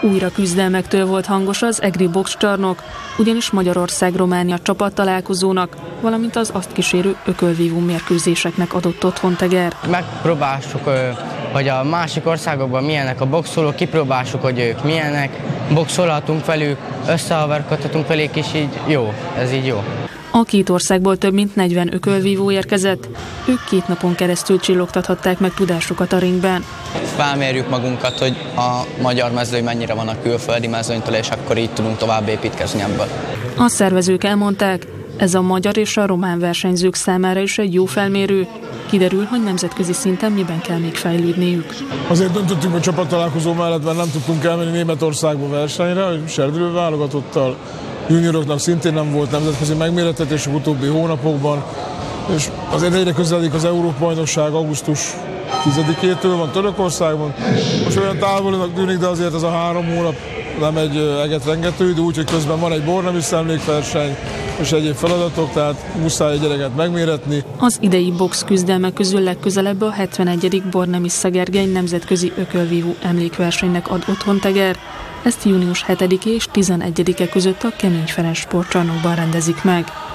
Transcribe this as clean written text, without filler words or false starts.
Újra küzdelmektől volt hangos az egri boxcsarnok, ugyanis Magyarország-Románia csapattalálkozónak, valamint az azt kísérő ökölvívó mérkőzéseknek adott otthont Eger. Megpróbáltuk, hogy a másik országokban milyenek a boxolók, kipróbáljuk, hogy ők milyenek, boxolhatunk velük, összehaverkodhatunk velük, és így jó, ez így jó. A két országból több mint 40 ökölvívó érkezett. Ők 2 napon keresztül csillogtathatták meg tudásukat a ringben. Felmérjük magunkat, hogy a magyar mezőny mennyire van a külföldi mezőnytől, és akkor így tudunk tovább építkezni ebből. A szervezők elmondták, ez a magyar és a román versenyzők számára is egy jó felmérő. Kiderül, hogy nemzetközi szinten miben kell még fejlődniük. Azért döntöttünk a csapattalálkozó mellett, mert nem tudtunk elmenni Németországba versenyre, hogy serdülő válogatottal. Junioroknak szintén nem volt nemzetközi megmérettetés a utóbbi hónapokban, és azért egyre közeledik az Európa-bajnokság, augusztus 10-től van Törökországban. Most olyan távolinak tűnik, de azért ez a 3 hónap nem egy egetrengető idő, úgyhogy közben van egy bornemiszt emlékverseny és egyéb feladatok, tehát muszáj egy gyereket megméretni. Az idei box küzdelmek közül legközelebb a 71. Bornemisza Gergely nemzetközi ökölvívó emlékversenynek ad otthont Eger. Ezt június 7-e és 11-e között a Kemény Ferenc sportcsarnokban rendezik meg.